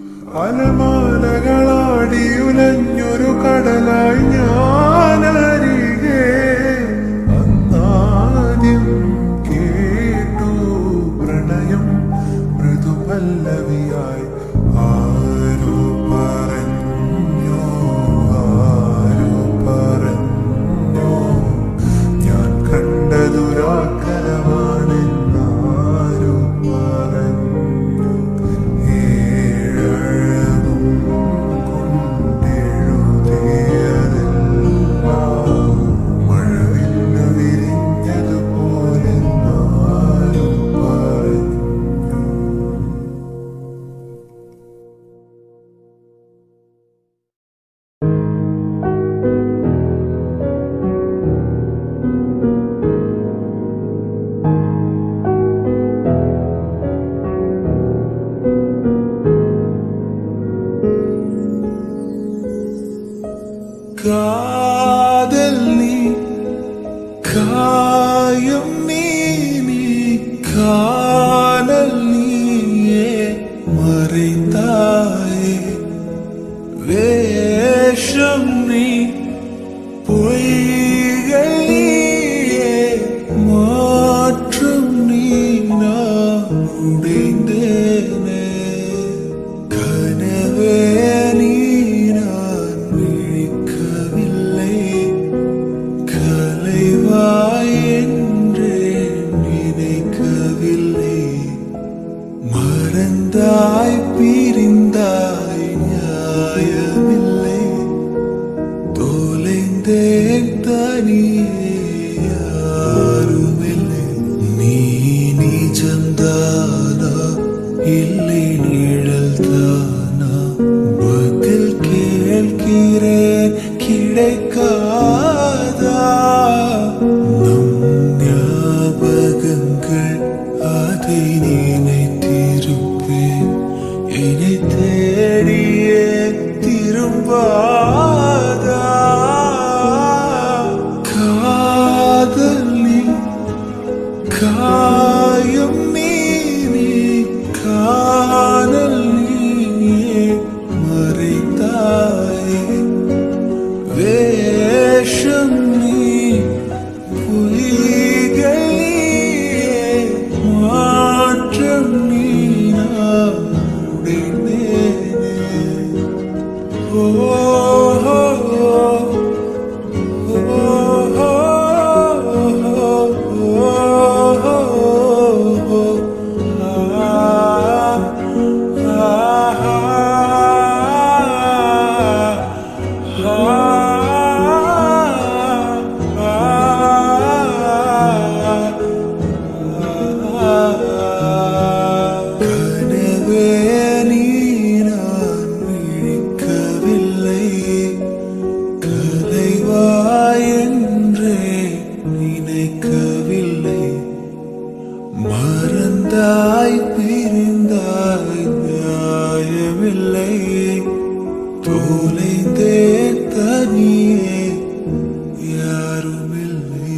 അലമാലകളാടിയുലഞ്ഞൊരു കടലായി ഞാനരികെ അന്നാദ്യം കേട്ടു പ്രണയം മൃദുപല്ലവിയായി ആരു പറഞ്ഞു ഞാൻ കണ്ടതുരാക്കലമാണെന്നാരു പറഞ്ഞു ഏഴഴകും കൊണ്ടെഴുതിയതെല്ലാം മഴവില്ലു വിരിഞ്ഞതുപോലെ നാരും പറഞ്ഞു. കാതൽ നീ കായം നീ കാനൽ നീയെ മറിந்தாயே വേഷം നീ பொய்கள் நீயே மாற்றம் நீ நான் உடைந்தேனே கனவே நீ நான் விழிக்கவில்லை கலைவாய் என்றே நினைக்கவில்லை மறந்தாய் பிரிந்தாய் நியாயமில்லை தொலைந்தேன் தனியே யாருமில்லை நீ நிஜம்தானா இல்லை நிழல் தானா பதில் கேட்கிறேன் கிடைக்காதா நம் ஞாபகங்கள் அதை நினைத்திருப்பேன் என்னை தேடியே திரும்பாதா காதல் நீ காயம் நீ காணல் நீயே மறைத்தாயே வேஷம் நீ பொய்கள் நீயே மாற்றம் நீ நான் உடைந்தேனே. Oh, கனவே நீ நான் விழிக்கவில்லை கலைவாய் என்றே நினைக்கவில்லை மறந்தாய் பிரிந்தாய் நியாயமில்லை தொலைந்தே தனியே யாருமில்லை.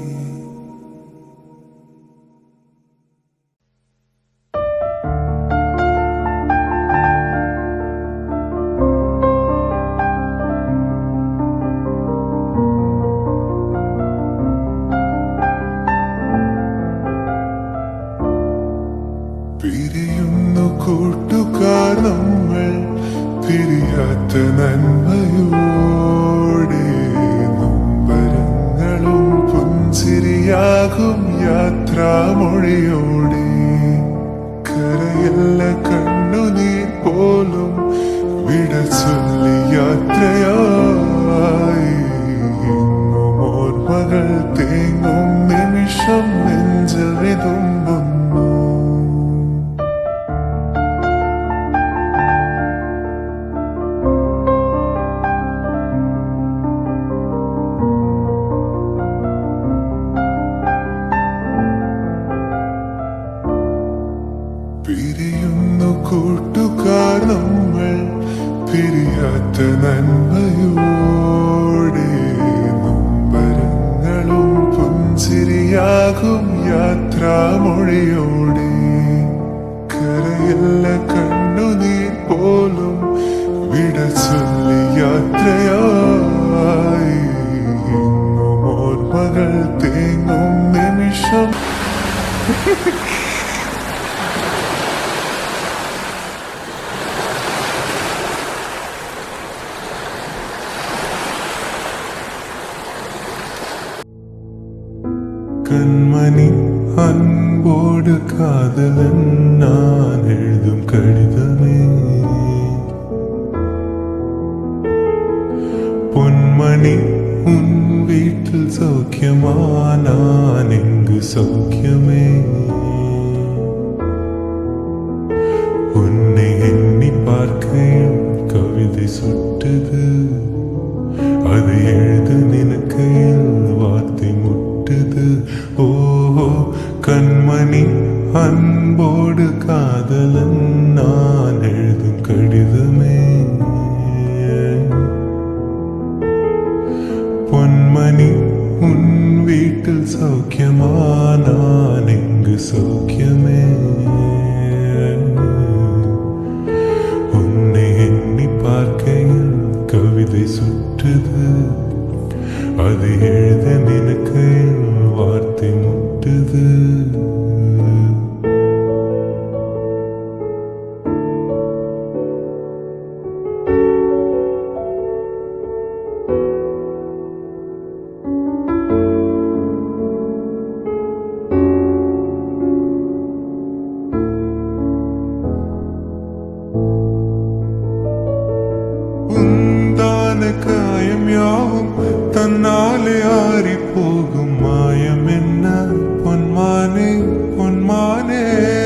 പിരിയുന്നു കൂട്ടുകാർ നമ്മൾ പിരിയാത്ത നന്മയോടെ നൊമ്പരങ്ങളും പുഞ്ചിരിയാകും യാത്രാമൊഴിയോടെ കരയല്ല കണ്ണുനീർ പോലും വിട ചൊല്ലി യാത്രയായി എങ്ങും ഓർമ്മകൾ തേങ്ങും നിമിഷം നെഞ്ചിൽ വിതുമ്പുന്നു. പിരിയുന്നു കൂട്ടുകാർ നമ്മൾ പിരിയാത്ത നന്മയോടെ നൊമ്പരങ്ങളും പുഞ്ചിരിയാകും യാത്രാമൊഴിയോടെ കരയല്ല കണ്ണുനീർ പോൽ ചൊല്ലി യാത്രയായി ഇന്നും ഓർമ്മകൾ തേങ്ങും നിമിഷം. கண்மணி அன்போடு காதலன் நான் எழுதும் கடிதமே, பொன்மணி உன் வீட்டில் சௌக்கியமா, நான் எங்கு சௌக்கியமே. உன்னை எண்ணி பார்க்கையில் கவிதை சுட்டது, அதை எழுத நினைக்கையில் வார்த்தை முட்டது. ஓஹோ கண்மணி அன்போடு காதலன் நான் எழுதும் கடிதமே, பொன்மணி உன் வீட்டில் சௌக்கியமா, நான் எங்கு சௌக்கியமே. உன்னை எண்ணி பார்க்கையில் கவிதை சுற்றுது, அதை எழுத நினைக்கையில் வார்த்தை முட்டுது. காயம் யாவும் தன்னாலே ஆறி போகும், மாயம் என்ன பொன்மானே பொன்மானே.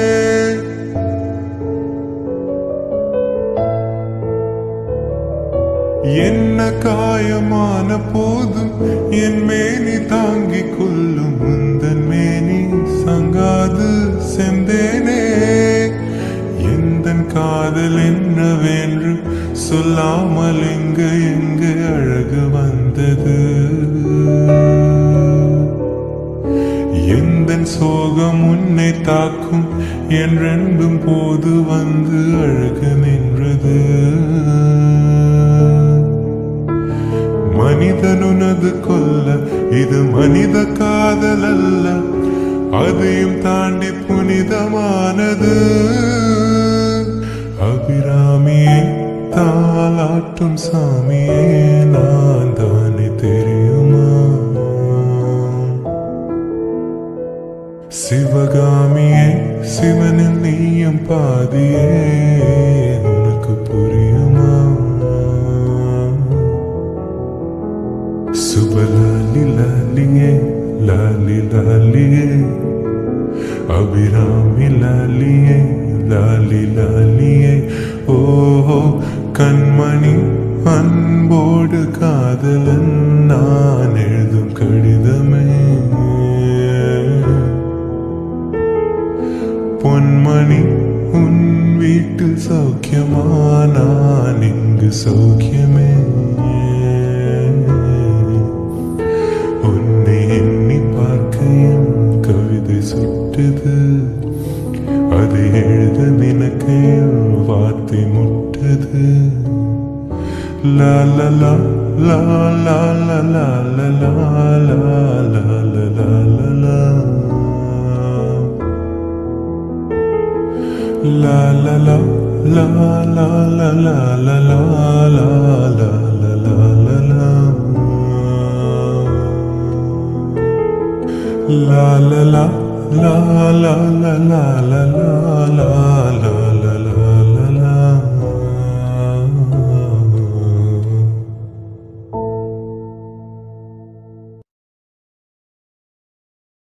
என்ன காயமான போதும் என் மேனி தாங்கிக் கொள்ளும், உந்தன் மேனி சங்காது செந்தேனே. எந்தன் காதல் என்னவென்று சொல்லாமல் எங்கு எங்கு அழகு வந்தது, எந்தன் சோகம் உன்னை தாக்கும் என்றென்றும் போது வந்து அழகு நின்றது. மனிதனுனது கொல்ல இது மனித காதல் அல்ல, அதையும் தாண்டி புனிதமானது. அபிராமியே தாலாட்டும் சாமியே நான் தானே தெரியுமா, சிவகாமியே சிவனில் நீயும் பாதியே உனக்கு புரியுமா. சுபலாலி லாலியே லாலி லாலியே, அபிராமி லாலியே லாலி லாலியே. ஓஹோ கண்மணி அன்போடு காதலன் நான் எழுதும் கடிதமே, பொன்மணி உன் வீட்டில் சௌக்கியமா, நான் இங்கு சௌக்கியமே. உன்னை எண்ணி பார்க்கையில் கவிதை சுட்டது, அதை எழுத நினைக்கையில் வார்த்தை முட்டது. லா லா லா லா லா லா லா லா லா லா லா லா லா. La la la la la la la la la la la la la la. La la la la la la la la la la la.